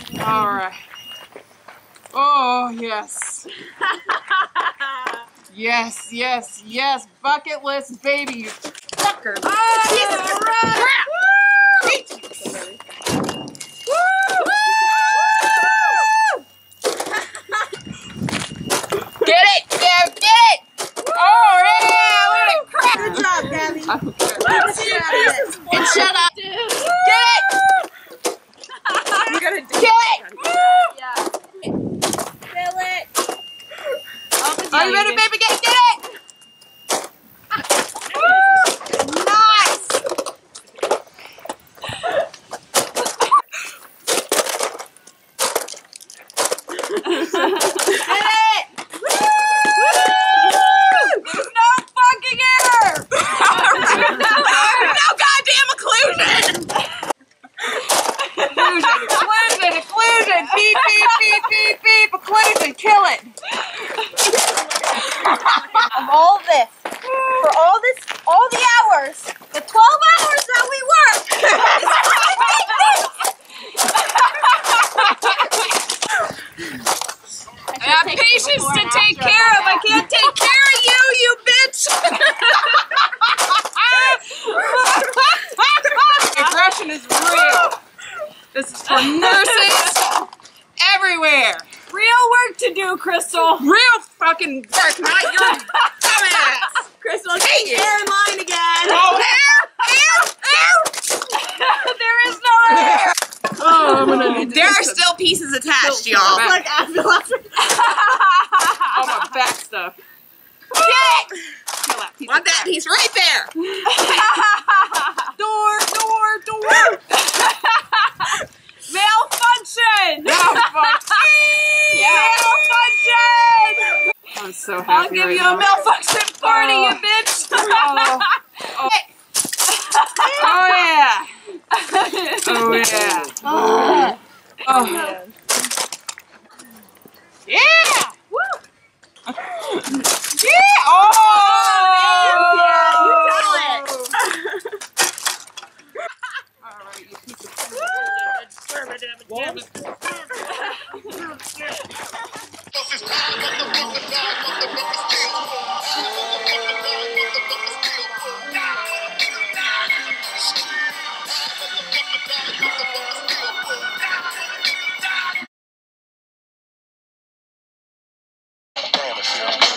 All right. Oh, yes. Yes, yes, yes. Bucket list, baby. You fucker. Oh, Jesus Christ. Get it, Kev, get it! Oh, yeah, look at crap! Good job, Gabby. I don't care. And shut up. Get it! You're gonna do Get it! Yeah. Fill it. Are you ready, baby? Get it! Woo! Nice! Get it! There's no fucking error! No goddamn occlusion! Occlusion! Beep, beep, beep, beep, beep! Occlusion! Kill it! Of all this, for all the hours, the 12 hours that we worked. I have patience to take care of. I can't take care of you, you bitch! Aggression is real. This is for nurses everywhere. Real work to do, Crystal. Real fucking work, not your dumbass. Crystal, get hair in line again. Oh, hair! There is no hair. Oh, I'm gonna need there are still pieces attached, y'all. Like after. All my back stuff. Get! Want that piece right there. Door. Malfunction. Malfunction. Malfunction. I'm so happy. I'll give you a malfunction party, you bitch. Oh yeah. Oh yeah. Oh. Yeah. Woo. Yeah. Oh. Yeah, you tell it. All right, you piece of Damn it,